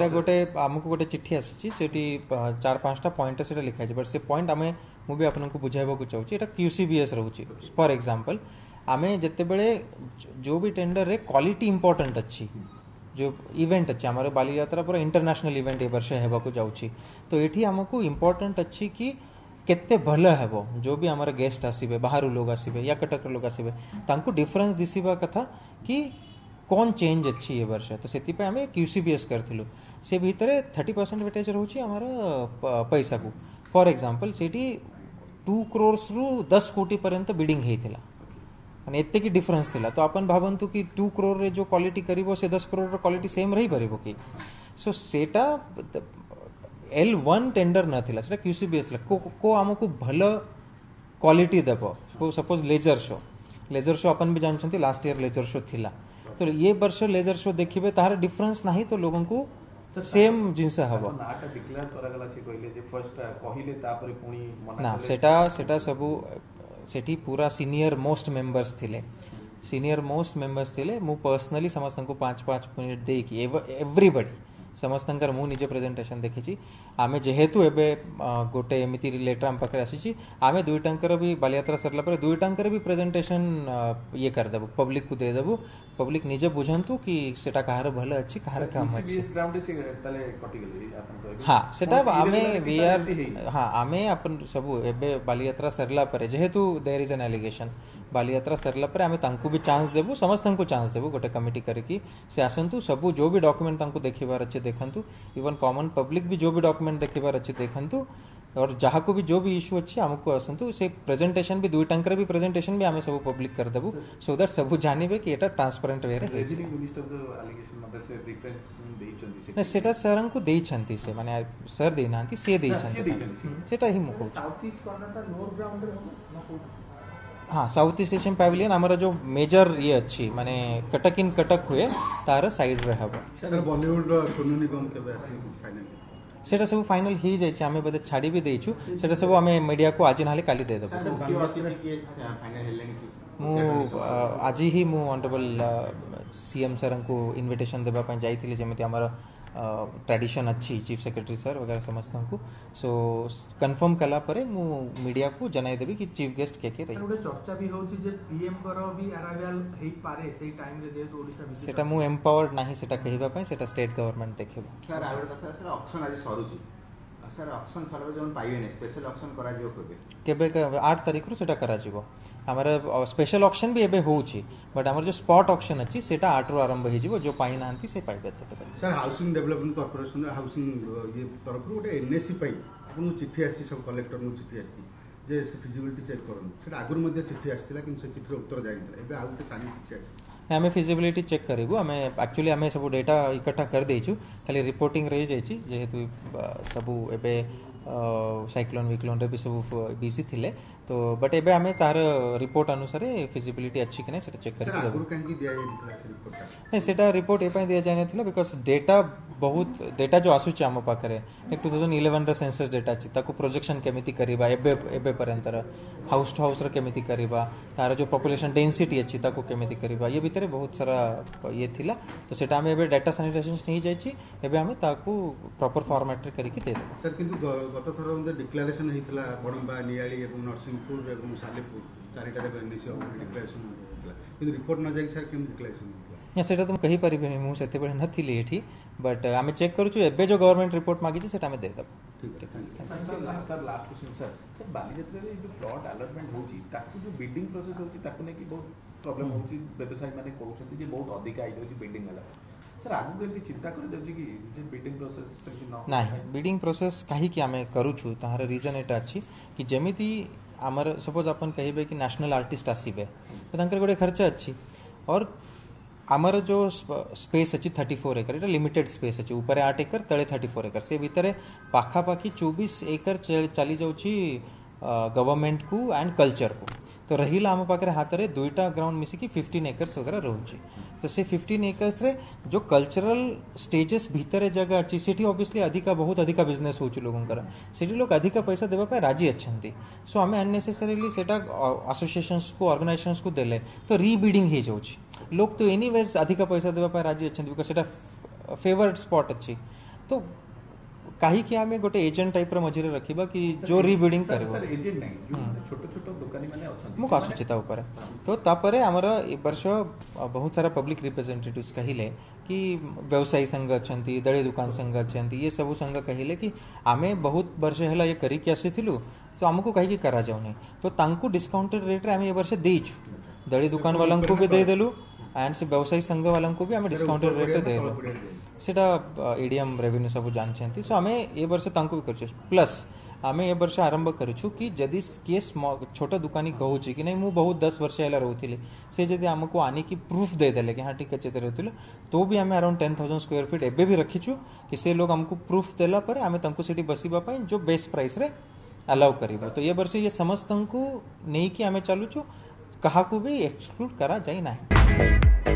सेटा गोटे आमको गोटे चिट्ठी आसी सेठी 4-5टा पॉइंट सेटा लिखा है बट से पॉइंट आमे मु भी आपनको बुझाइबा को चाहूची एटा QCBS रहउची फॉर एग्जांपल आमे जत्ते बेले जो भी टेंडर रे क्वालिटी इंपोर्टेंट अच्छी जो इवेंट अच्छे हमारे बाली यात्रा पूरा इंटरनेशनल इवेंट ए वर्ष हेबा को जाउची तो एठी हमको इंपोर्टेंट अच्छी कि केते भल हेबो जो भी हमारे गेस्ट आसीबे बाहर लोग आसीबे या कटक लोग आसीबे तांको डिफरेंस दिसिबा कथा कि कौन चेंज अच्छी ये वर्ष तो सेति पे हमें QCBS करथिलु से भीतर 30% वेटेज रहउची हमारा पैसा को फॉर एग्जांपल सेठी 2 करोड़ रु 10 कोटी पर्यंत बिडिंग हेतिला माने एते की डिफरेंस थिला तो अपन भाबंतु कि 2 करोड़ रे जो क्वालिटी करिवो से 10 करोड़ रो क्वालिटी सेम रही परिबो कि सो सेटा L1 टेंडर न थिला सेटा QCBS को हमको भलो क्वालिटी देबो सपोज लेजर शो अपन भी जानछंती लास्ट ईयर लेजर शो थिला तो ये वर्ष लेजर शो देखिबे तार डिफरेंस नाही तो लोगन को सेम जिंस हबो नाटा डिक्लेयर करगला से कहले जे फर्स्ट कहिले तापरे पुणी मना ना सेटा सबु सेठी पूरा सीनियर मोस्ट मेंबर्स थिले मु पर्सनली समस्त को 5-5 मिनिट दे कि एवरीबॉडी समस्तंकर मु निजे प्रेजेंटेशन देखिछि आमे जेहेतु एबे गोटे एमिति लेटर हम पकरे आसीछि आमे दुईटांकर भी बालियात्रा सरला पर दुईटांकर भी प्रेजेंटेशन ये कर देबो पब्लिक को दे देबो पब्लिक निजे बुझंतु कि सेटा कहार भलो अछि कहार काम अछि ग्राउंड से तले कटि गेलै आपन कहबे हां सेटा आमे वी आर हां आमे अपन सब एबे बालियात्रा सरला पर जेहेतु there is an allegation Baliyatra Sarala पर आमे तांको भी चांस देबो समस्तन को चांस देबो गोटे कमिटी करके से आसंतु सब जो भी डॉक्यूमेंट तांको देखिबार अछि देखंतु इवन कॉमन पब्लिक भी जो भी डॉक्यूमेंट देखिबार अछि देखंतु और जहाँ को भी जो भी इश्यू अच्छी हमको आसंतु से प्रेजेंटेशन भी दुई टंकर भी प्रेजेंटेशन भी हमें सब पब्लिक कर देबो सो दैट सब जानिबे कि एटा ट्रांसपेरेंट वे रे मिनिस्टर एलिगेशन मतलब से रिप्रेजेंटेशन देइचंती से सेटा सरन को देइचंती से माने सर देनांती से देइचंती सेटा ही मुको साउथ ईस्ट कॉर्नर ता लोअर ग्राउंड रे हो हाँ साउथ ईस्ट एशियन पैविलियन हमारा जो मेजर ये अच्छी माने कटक इन कटक हुए तार साइड रे हबो सर बॉलीवुड रो सोनू निगम के बेसी फाइनल सेटा सब फाइनल ही जाय छै हमें बदे छाड़ी भी देइछु सेटा सब हमें मीडिया को आज नाले काली दे देबो फाइनल हेलेन की मु आज ही मु ऑनरेबल सीएम सर को इनविटेशन देबा पय जाईथिले जेमिति हमर ट्रेडिशन अच्छी चीफ सेक्रेटरी सर वगैरह समस्त को सो कंफर्म कला परे मु मीडिया को जनाई देबी कि चीफ गेस्ट के रही गोटे चर्चा भी होउची जे पीएम करो भी अराइवल हेई पारे सेही टाइम रे जे ओडिसा विजिट सेटा मु एम्पावर्ड नाही सेटा कहिबा पय सेटा स्टेट गवर्नमेंट देखिबो सर आउट कथा सर ऑक्शन आज सरुची सर ऑक्शन सरवे जोन पाइबेने स्पेशल ऑक्शन करा जिवो केबे 8 तारिख रु सेटा करा जिवो हमारे स्पेशल ऑक्शन भी एबे होउची बट हमर जो स्पॉट ऑक्शन अछि सेटा 8 रु आरंभ हे जिवो जो पाई नांती से पाइबे sir housing development corporation housing ये तरफ रु गोटे एनएससी पाई आपन चिट्ठी आसी सब कलेक्टर नु चिट्ठी आसी जे फिजिबिलिटी चेक करन सेटा आगुर मध्ये चिट्ठी आस्तिला कि से चिट्ठी उत्तर जाइला एबे आउ गोटे सानी चिट्ठी आसी हमें फिजिबिलिटी चेक करिबो हमें एक्चुअली हमें सब डेटा इकट्ठा कर देछु खाली रिपोर्टिंग रही जाइछि जेहेतु सब एबे साइक्लोन विक्लोन रे भी सब बिजी थिले तो बट एबे हमें तार रिपोर्ट अनुसार फिजिबिलिटी अच्छी कि नहीं सेटा चेक करके देबो काहे कि दिया जाइला से रिपोर्ट नहीं सेटा रिपोर्ट ए पय दिया जाय नथिला बिकॉज़ डेटा बहुत डेटा जो आसुची हम पाखरे 2011 रे सेंसस डेटा छि ताको प्रोजेक्शन केमिति करिबा एबे पर्यंतर हाउस टू हाउस रे केमिति करिबा तार जो पॉपुलेशन डेंसिटी अछि ताको केमिति करिबा ये भीतर बहुत सारा ये थिला तो सेटा हम एबे डाटा सैनिटाइजेशन नहीं जाय छि एबे हम ताको प्रॉपर फॉर्मेट रे करके दे देबो सर किंतु गत थर मध्ये डिक्लेरेशन हेतिला बडंबा नियाली एवं नरसिंहपुर एवं सालेपुर चारिटा जगह एनएससी डिक्लेरेशन हेतिला किंतु रिपोर्ट न जाय सर किंतु डिक्लेरेशन या सेटा तुम कहि परिबे मु सेते बेले नथिली एठी बट आमे चेक करू छु एबे जो गवर्नमेंट रिपोर्ट मागी छि सेटा में दे दब ठीक है sir last question sir Baliyatra रे जो प्लॉट अलॉटमेंट होची ताकू जो बिल्डिंग प्रोसेस होची ताकू ने की बहुत प्रॉब्लम होची व्यवसाय माने कहउछंती जे बहुत अधिक आई होची बिल्डिंग वाला सर आगु केमती चिंता कर देबजी कि जे बिल्डिंग प्रोसेस कि न नाही बिल्डिंग प्रोसेस काहे कि आमे करू छु ताहार रीजन एटा अछि कि जेमिति हमर सपोज अपन कहिबे कि नेशनल आर्टिस्ट आसीबे तो तांकर गोटे खर्च अछि और आमर जो स्पेस अच्छी 34 एकर এটা लिमिटेड स्पेस अच्छी ऊपर 8 एकर तले 34 एकर से भीतर पाखा पाखी 24 एकर चली जाउची गवर्नमेंट को एंड कल्चर को तो रहिला हम पाखरे हाथ रे दुईटा ग्राउंड मिसी की 15 एकर्स वगैरह रहउची तो से 15 एकर्स रे जो कल्चरल स्टेजेस भीतर जगह अच्छी सेठी ऑब्वियसली अधिका बहुत अधिका बिजनेस होची लोगन कर सेठी लोग अधिका पैसा देबा पे राजी अछंती सो हमें अननेसेसरीली सेटा एसोसिएशंस को ऑर्गेनाइजेशंस को देले तो रीबिडिंग हे जाउची लोग तो एनीवेज अधिका पैसा देबा पे राजी अछंती बिकॉज़ सेटा फेवर्ड स्पॉट अच्छी तो कहीं आम गोटे एजेंट टाइप मझे रखा कि जो रिबिल्डिंग कर सर एजेंट नहीं जो छोट छोट दुकानी माने अछंती मुझे आसूची ऊपर तो तापर आमर ए वर्ष बहुत सारा पब्लिक रिप्रेजेंटेटिव्स कहले कि व्यवसायी संघ अच्छा दड़ी दुकान संघ अच्छा ये सब संघ कहले कि आमे बहुत वर्ष है ये करिकी आसीथिलु तो आमको कहीं करा जाउनी तो तांकू डिस्काउंटेड रेट रे आमे ए वर्ष देइछु दड़ी दुकान वाला को भी दे देलु एंड से व्यवसायी संघ वाला को भी आमे डिस्काउंटेड रेट देलु सेटा एडीएम रेवेन्यू सब जानछंती सो आमे ए वर्ष तांकू भी करछु प्लस आमे ए वर्ष आरंभ करूछु कि जदि किए छोट दुकानी कहूँ कि नहीं मु बहुत 10 वर्ष है रोली से जदि आमको आनी की प्रूफ दे देले कि हाँ ठीक अच्छे रोल तो भी आम अराउंड 10,000 स्क्वायर फीट एबे भी रखीचु कि से लोग हमको प्रूफ देला पर आमे तंको सेठी बसिबा पई जो बेस्ट प्राइस रे अलाउ करिवो तो ये वर्ष ये समस्त को नहीं कि आमे चलुछु कहा को भी एक्सक्लूड करा जाई नाही।